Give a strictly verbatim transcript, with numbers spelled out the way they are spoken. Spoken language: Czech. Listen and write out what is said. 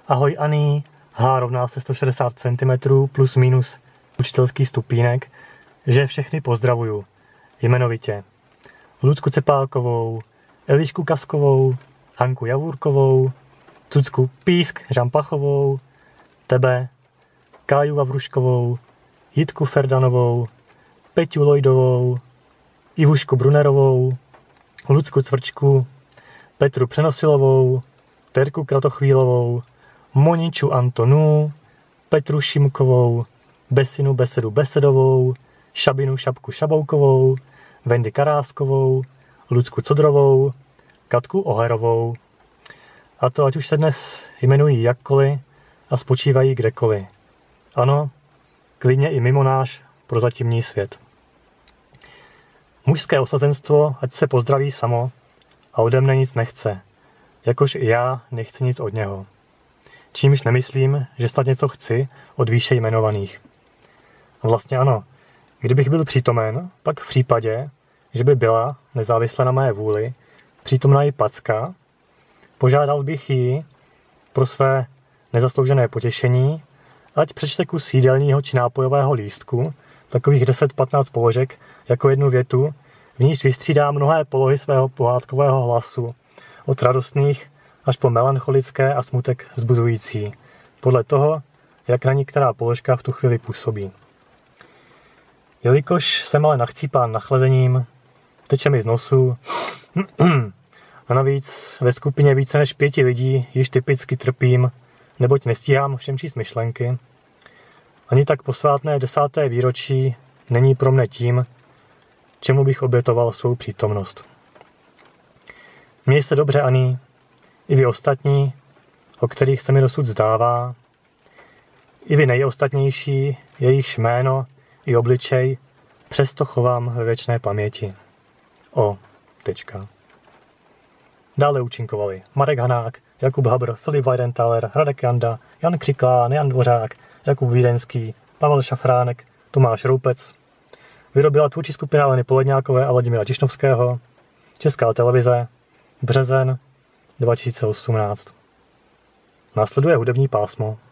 Ahoj Ani, H rovná se sto šedesát centimetrů plus minus učitelský stupínek, že všechny pozdravuju. Jmenovitě Lucku Cepálkovou, Elišku Kaskovou, Hanku Javůrkovou, Cucku Písk Žampachovou, tebe, Káju Vavruškovou, Jitku Ferdanovou, Peťu Lojdovou, Ivušku Brunerovou, Lucku Cvrčku, Petru Přenosilovou, Terku Kratochvílovou, Moniču Antonu, Petru Šimkovou, Besinu Besedu Besedovou, Šabinu Šapku Šaboukovou, Vendy Karáskovou, Lucku Codrovou, Katku Oherovou. A to ať už se dnes jmenují jakkoliv a spočívají kdekoliv. Ano, klidně i mimo náš prozatímní svět. Mužské osazenstvo ať se pozdraví samo a ode mne nic nechce, jakož i já nechci nic od něho. Čímž nemyslím, že snad něco chci od výše jmenovaných. A vlastně ano, kdybych byl přítomen, pak v případě, že by byla, nezávisle na mé vůli, přítomná i Packa, požádal bych ji pro své nezasloužené potěšení, ať přečte kus jídelního či nápojového lístku, takových deset patnáct položek, jako jednu větu, v níž vystřídá mnohé polohy svého pohádkového hlasu, od radostných až po melancholické a smutek vzbuzující, podle toho, jak na ní která položka v tu chvíli působí. Jelikož jsem ale nachcípán nachlazením, teče mi z nosu a navíc ve skupině více než pěti lidí již typicky trpím, neboť nestíhám všem číst myšlenky, ani tak posvátné desáté výročí není pro mne tím, čemu bych obětoval svou přítomnost. Měj se dobře, Ani, i vy ostatní, o kterých se mi dosud zdává, i vy nejostatnější, jejichž jméno i obličej přesto chovám ve věčné paměti. O. Tečka. Dále účinkovali Marek Hanák, Jakub Habr, Filip Weidenthaler, Radek Janda, Jan Křiklán, Jan Dvořák, Jakub Vídeňský, Pavel Šafránek, Tomáš Roupec. Vyrobila tvůrčí skupina Aleny Poledňákové a Vladimíra Tišnovského. Česká televize. Březen dva tisíce osmnáct. Následuje hudební pásmo.